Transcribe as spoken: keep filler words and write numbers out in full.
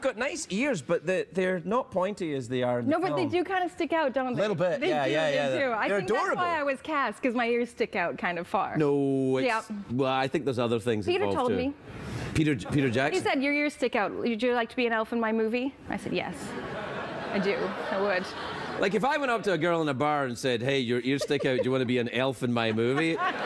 got nice ears, but the, they're not pointy as they are in No, the but film. they do kind of stick out, don't they? A little bit, they yeah, do, yeah, they yeah. do. They're I think adorable. that's why I was cast, because my ears stick out kind of far. No, it's, Yeah. well, I think there's other things Peter involved told too. me. Peter, Peter Jackson? He said, your ears stick out. Would you like to be an elf in my movie? I said, yes. I do. I would. Like, if I went up to a girl in a bar and said, hey, your ears stick out, do you want to be an elf in my movie?